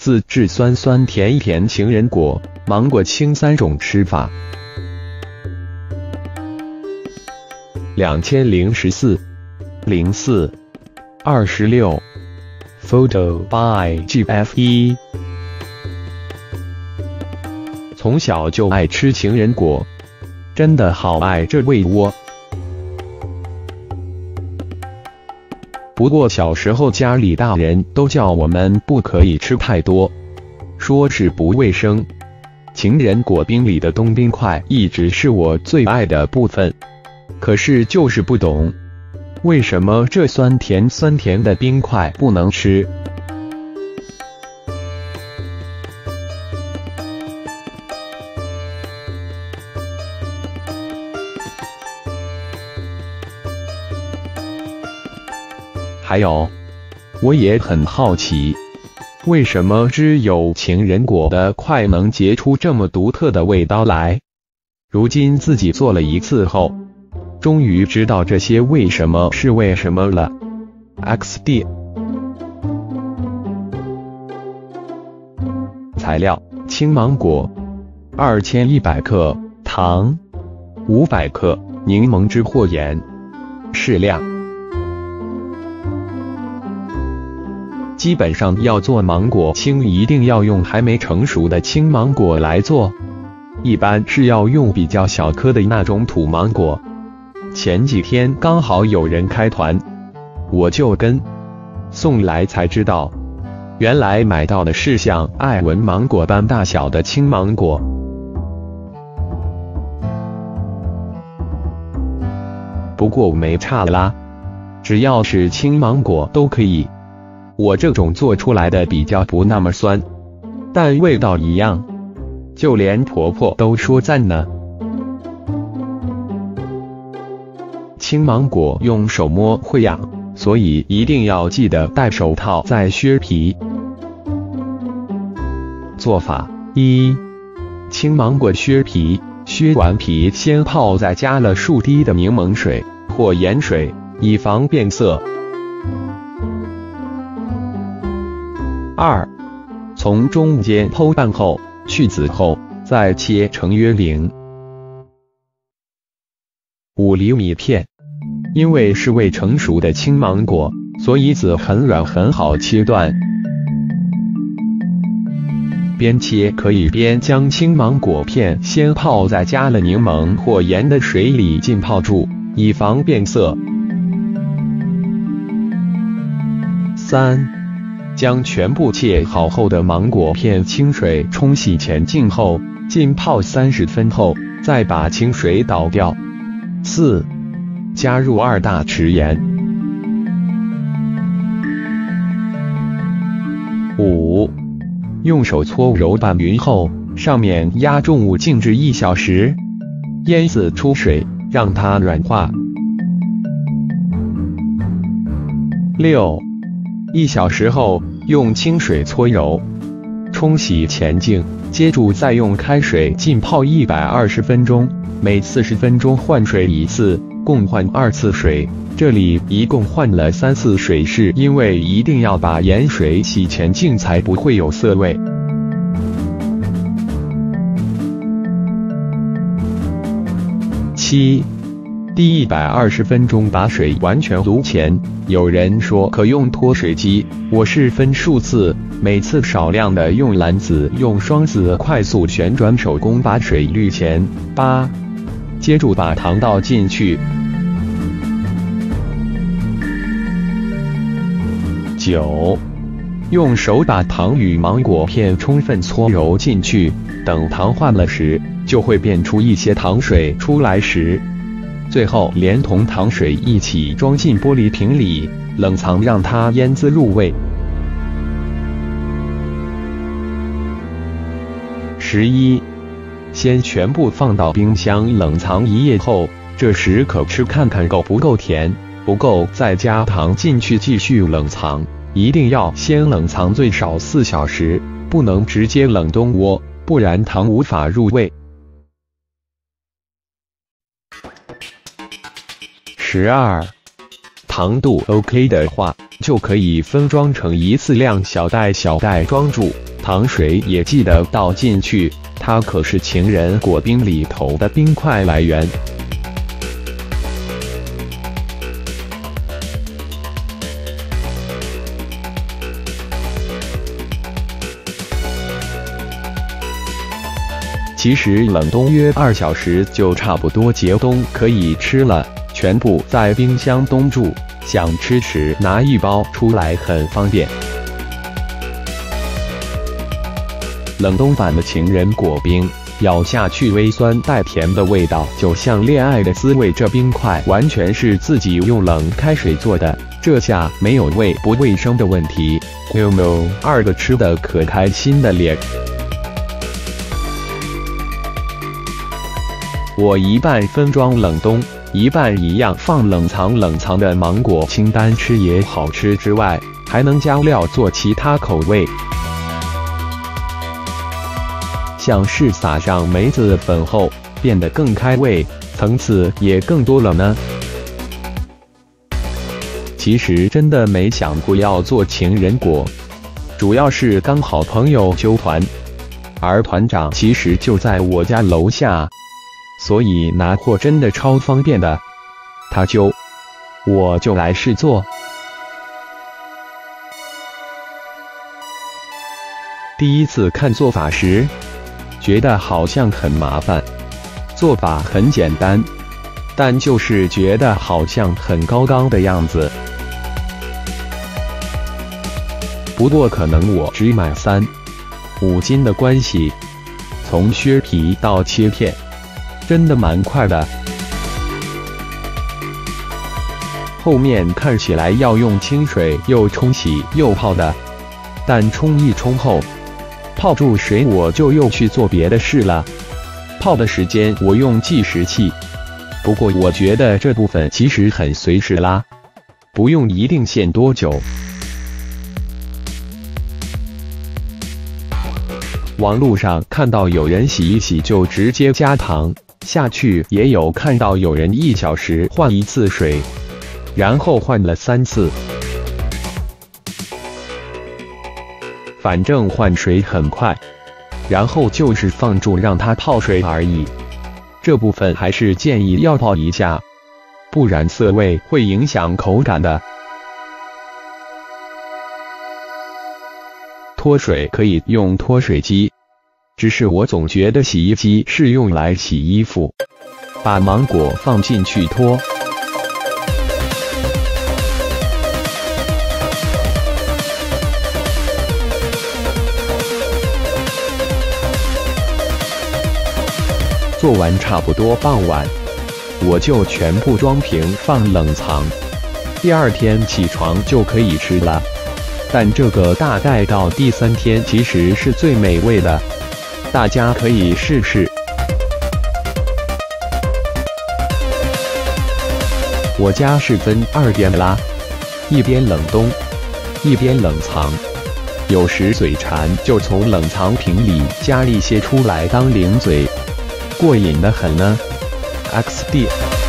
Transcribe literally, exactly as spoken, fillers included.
自制酸酸甜甜情人果、芒果青三种吃法。两千零十四零四二十六 Photo by G F 一。从小就爱吃情人果，真的好爱这味窝。不过小时候家里大人都叫我们不可以吃太多，说是不卫生。情人果冰里的冬冰块一直是我最爱的部分，可是就是不懂，为什么这酸甜酸甜的冰块不能吃？还有，我也很好奇，为什么只有情人果的块能结出这么独特的味道来？如今自己做了一次后，终于知道这些为什么是为什么了。X D 材料：青芒果二千一百克，糖五百克，柠檬汁或盐适量。基本上要做芒果青，一定要用还没成熟的青芒果来做，一般是要用比较小颗的那种土芒果。前几天刚好有人开团，我就跟送来才知道，原来买到的是像爱文芒果般大小的青芒果。不过没差啦，只要是青芒果都可以。我这种做出来的比较不那么酸，但味道一样，就连婆婆都说赞呢。青芒果用手摸会痒，所以一定要记得戴手套再削皮。做法一：青芒果削皮，削完皮先泡在加了数滴的柠檬水或盐水，以防变色。二，从中间剖半后，去籽后，再切成约零五厘米片。因为是未成熟的青芒果，所以籽很软，很好切断。边切可以边将青芒果片先泡在加了柠檬或盐的水里浸泡住，以防变色。三，将全部切好后的芒果片清水冲洗前净后，浸泡三十分后，再把清水倒掉。四，加入二大匙盐。五，用手搓揉拌匀后，上面压重物静置一小时，腌渍出水，让它软化。六，一小时后用清水搓揉，冲洗前净，接住再用开水浸泡一百二十分钟，每四十分钟换水一次，共换二次水。这里一共换了三次水，是因为一定要把盐水洗前净，才不会有涩味。七，第一百二十分钟把水完全撸前，有人说可用脱水机，我是分数次，每次少量的用篮子用双子快速旋转手工把水滤前。八，接住把糖倒进去。九，用手把糖与芒果片充分搓揉进去，等糖化了时，就会变出一些糖水出来时，最后连同糖水一起装进玻璃瓶里，冷藏让它腌渍入味。十一，先全部放到冰箱冷藏一夜后，这时可吃看看够不够甜，不够再加糖进去继续冷藏，一定要先冷藏最少四小时，不能直接冷冻窝，不然糖无法入味。十二，糖度 OK 的话，就可以分装成一次量小袋小袋装住， 糖水也记得倒进去，它可是情人果冰里头的冰块来源。其实冷冻约二小时就差不多解冻可以吃了，全部在冰箱冻住，想吃时拿一包出来很方便。冷冻版的情人果冰，咬下去微酸带甜的味道，就像恋爱的滋味。这冰块完全是自己用冷开水做的，这下没有卫不卫生的问题。有没有二个吃的可开心的脸？我一半分装冷冻，一半一样放冷藏。冷藏的芒果清单吃也好吃之外，还能加料做其他口味，像是撒上梅子粉后，变得更开胃，层次也更多了呢。其实真的没想过要做情人果，主要是刚好朋友揪团，而团长其实就在我家楼下。所以拿货真的超方便的，他就我就来试做。第一次看做法时，觉得好像很麻烦，做法很简单，但就是觉得好像很高纲的样子。不过可能我只买三五斤的关系，从削皮到切片。真的蛮快的，后面看起来要用清水又冲洗又泡的，但冲一冲后，泡住水我就又去做别的事了。泡的时间我用计时器，不过我觉得这部分其实很随时啦，不用一定限多久。网路上看到有人洗一洗就直接加糖下去，也有看到有人一小时换一次水，然后换了三次。反正换水很快，然后就是放住让它泡水而已。这部分还是建议要泡一下，不然涩味会影响口感的。脱水可以用脱水机。只是我总觉得洗衣机是用来洗衣服，把芒果放进去脱。做完差不多傍晚，我就全部装瓶放冷藏，第二天起床就可以吃了。但这个大概到第三天其实是最美味的。大家可以试试。我家是分二边啦，一边冷冻，一边冷藏。有时嘴馋就从冷藏瓶里加一些出来当零嘴，过瘾的很呢。X D